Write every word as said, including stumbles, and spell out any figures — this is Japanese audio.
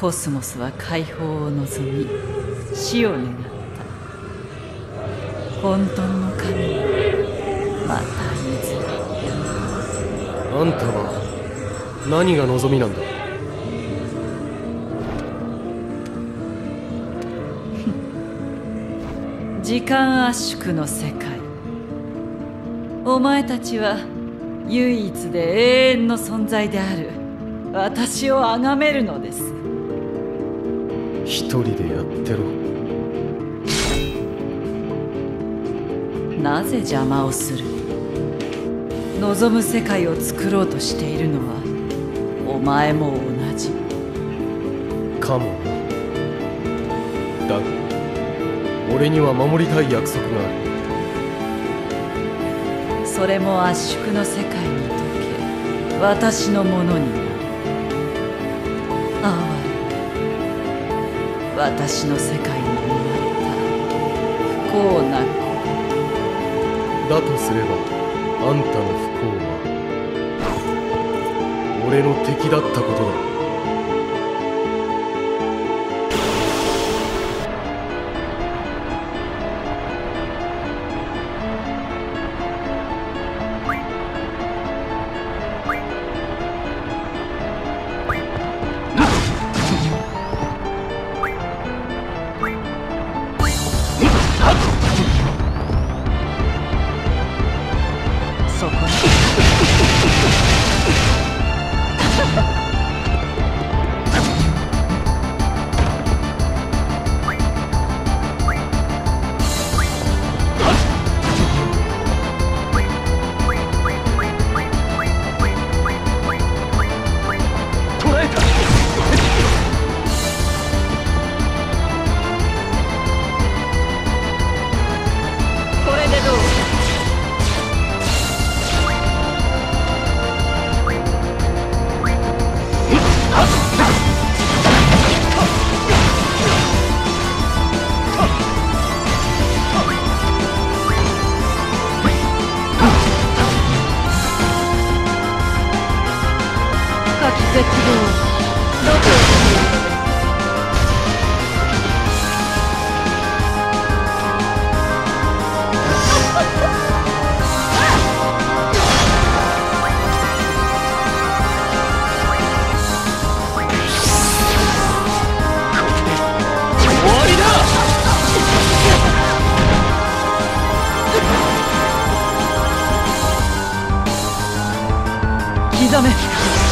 コスモスは解放を望み死を願った。本当の神にまたいずれ。 あんたは何が望みなんだ？ 時間圧縮の世界。お前たちは唯一で永遠の存在である私を崇めるのです。 一人でやってろ。 なぜ邪魔をする？望む世界を作ろうとしているのはお前も同じかもな。だが俺には守りたい約束がある。 それも圧縮の世界に溶け私のものになる。あわれ、私の世界に生まれた不幸な子。 だとすればあんたの不幸は俺の敵だったことだ。 刻め